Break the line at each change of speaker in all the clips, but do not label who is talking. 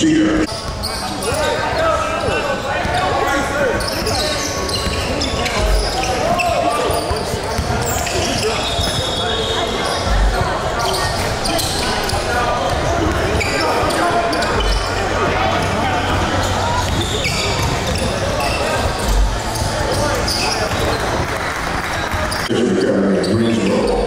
Cheater. Greensboro.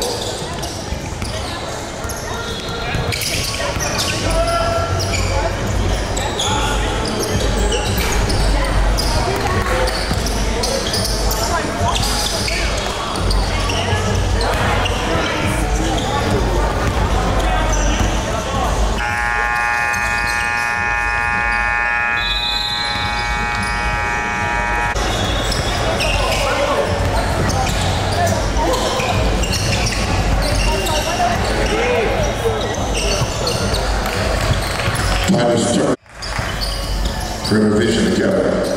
Titus Turner, River Vision Academy.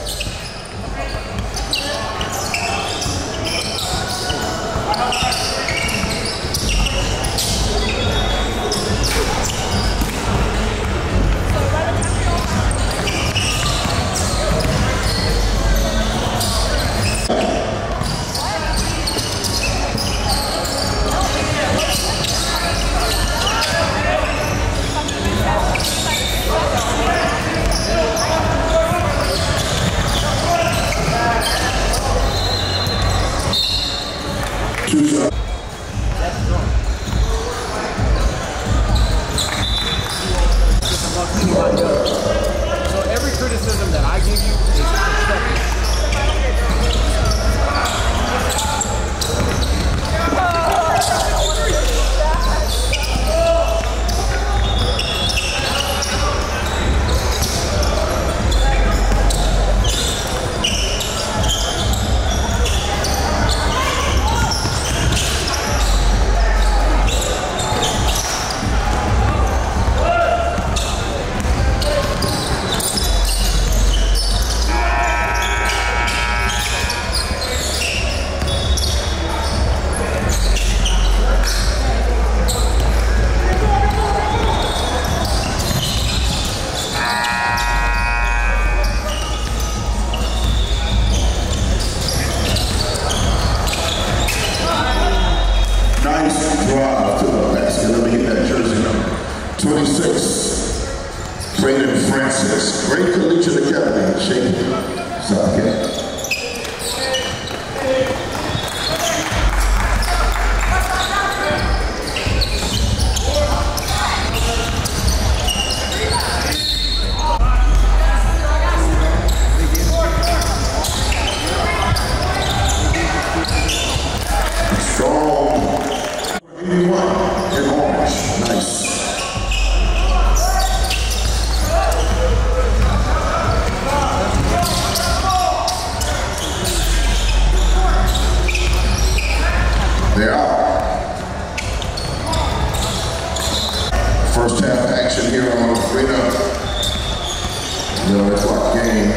So every criticism that I give you is constructive.
Drive to the basket. Let me get that jersey number. 26, Brandon Francis, Great Collegiate Academy, Shaker, South Carolina. They are. First half action here on the Freedom. 11 o'clock game.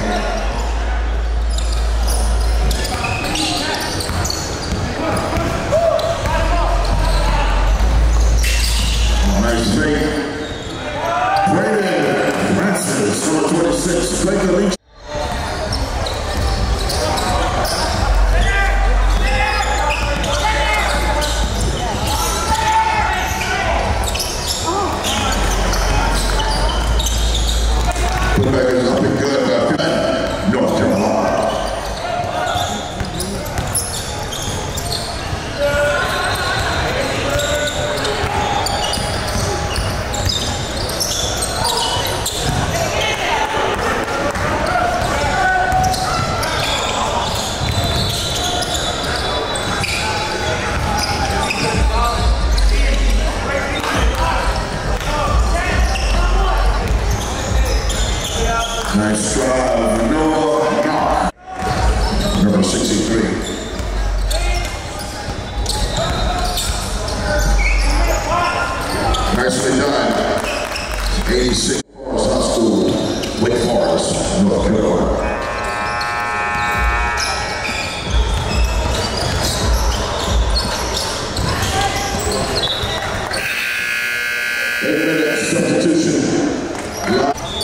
Nice fake. Brandon Francis, number 26, Laker Leach. Putbacker's looking good, North Carolina. Nice drive, Noah Knock, number 63. Nicely done. 86 Forest High School, Wake Forest, North Carolina. Substitution.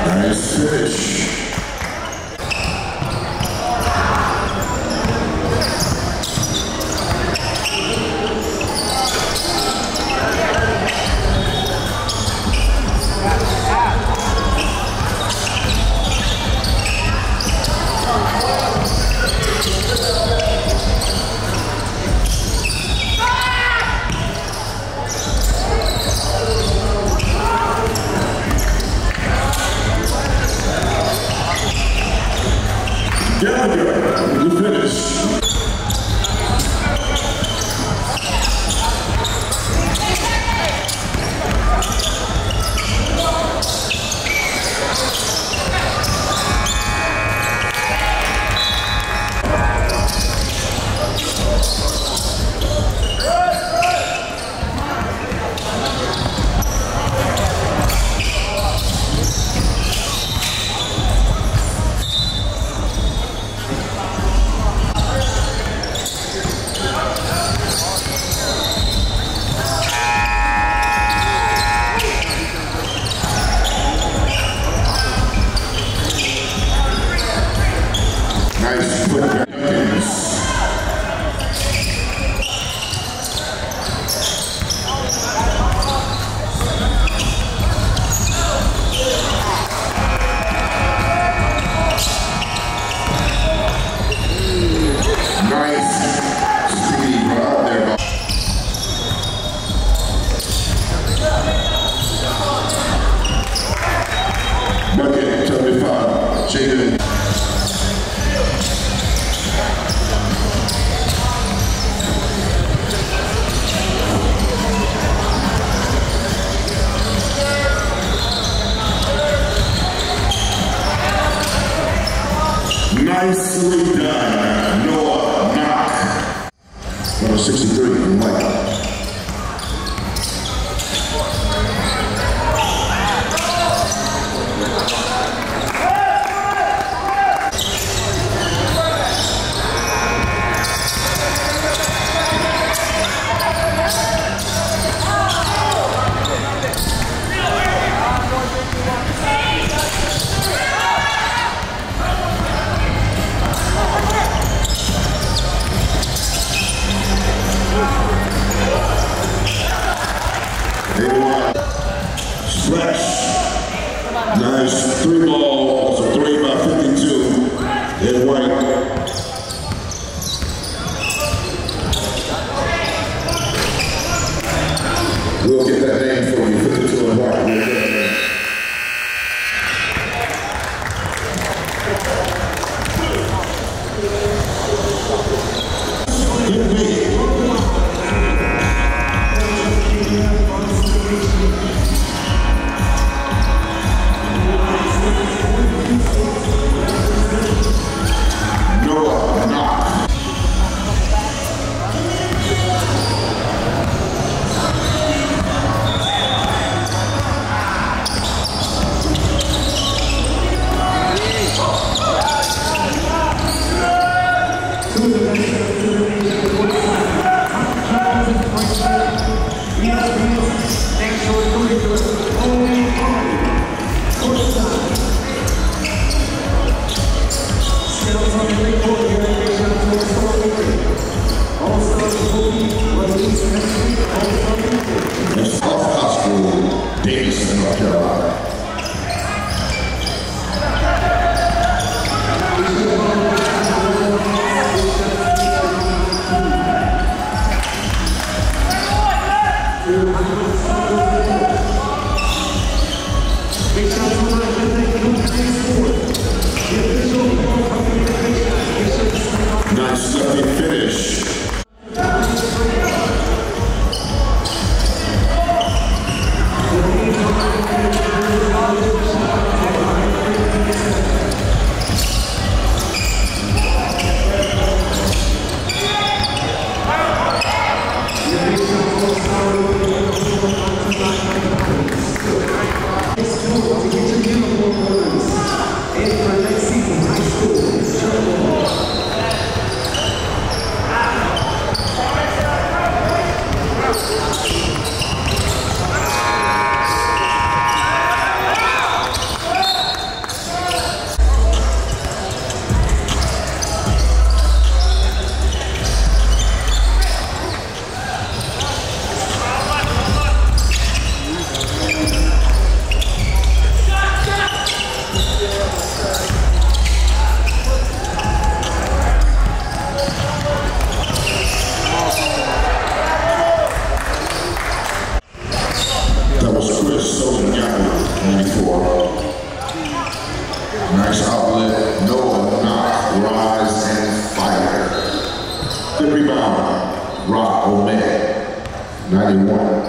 Nice finish. Gallagher, the finish. Nice putback. Nice speedy run there. Bucket, 75, Jaden. Nicely done, Noah Knock. Number 63, Mike. Splash. Nice 3 ball, so 3 by 52. Then White. We'll get that name for you, 52 and White. We'll get that name. North Carolina. Nice lefty finish. was Chris Solanyaku, 94. Nice outlet, Noah Knock, Rise and Fire. Good rebound, Rock Omed, 91.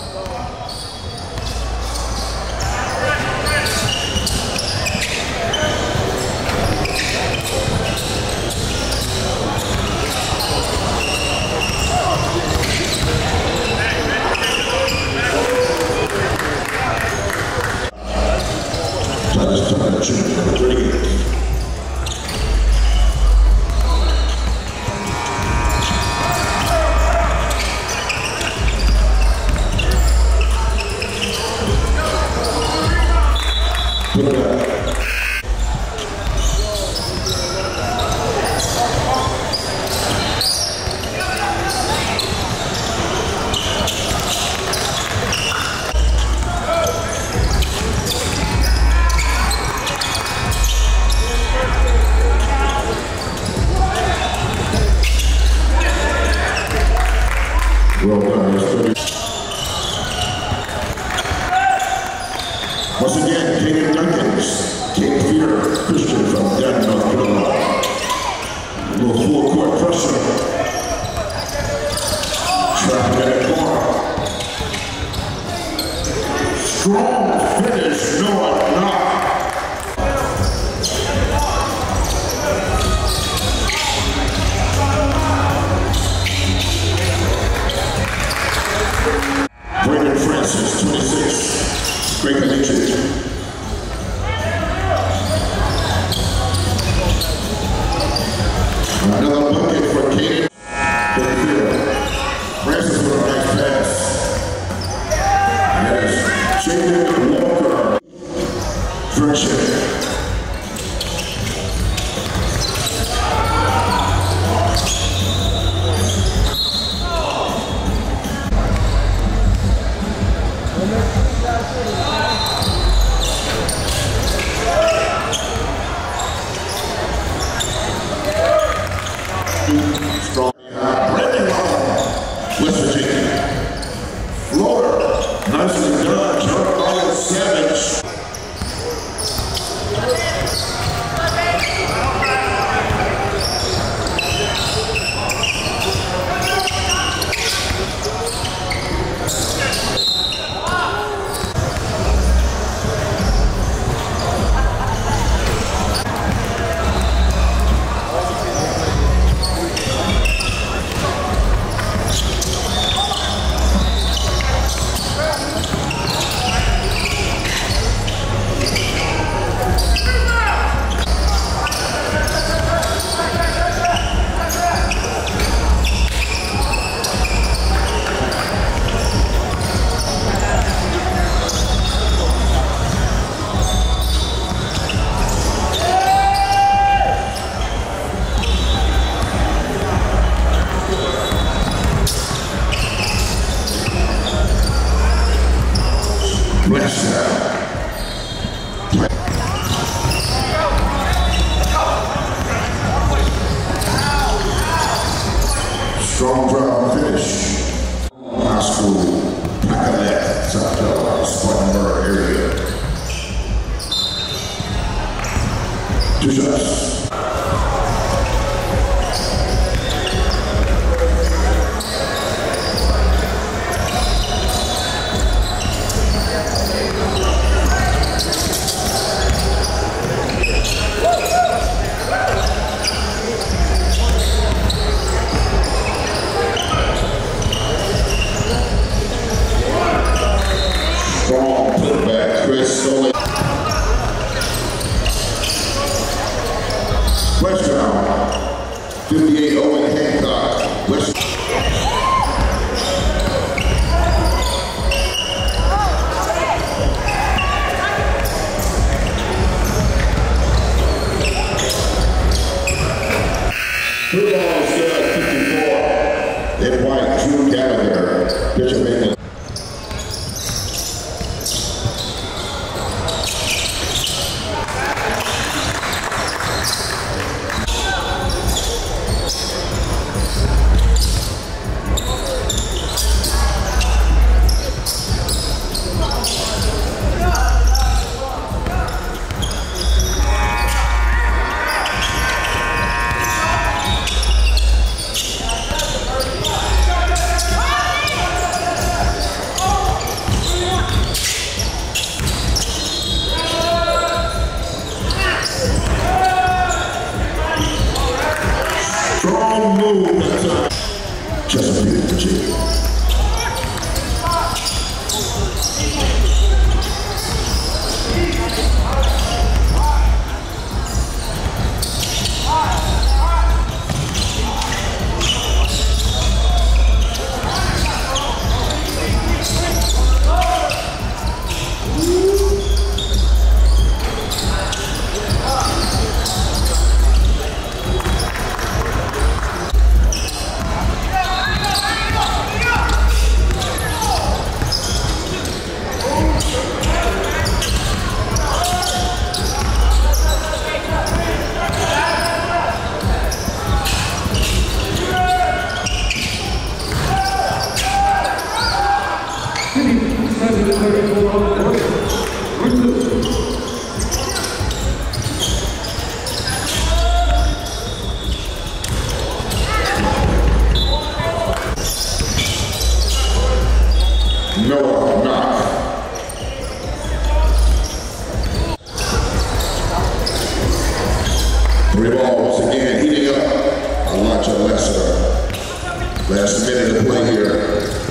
Well done. Once again, Kaden Duncans, King Fear Christian from Denver, North Carolina. A little full court pressure. Trapping in the corner. Strong finish, Noah Knock. Brandon Francis, 26, great connection. Another bucket for Kaden. Francis with a nice pass. That is Jaden Walker. Friendship. Strong. Brandon West Virginia. Florida. Nicely done. Charles Savage. Strong drive finish. High school, Pacolet, South Carolina, Spartanburg area. 2 shots. Strong putback, Chris Solanyaku. West round, 58 Owen Hancock. West. Blue ball still at 54. In white, Drew Gallagher, Bishop England. Noah Knock. Three ball once again heating up. Elijah Lesser. Last minute of play here.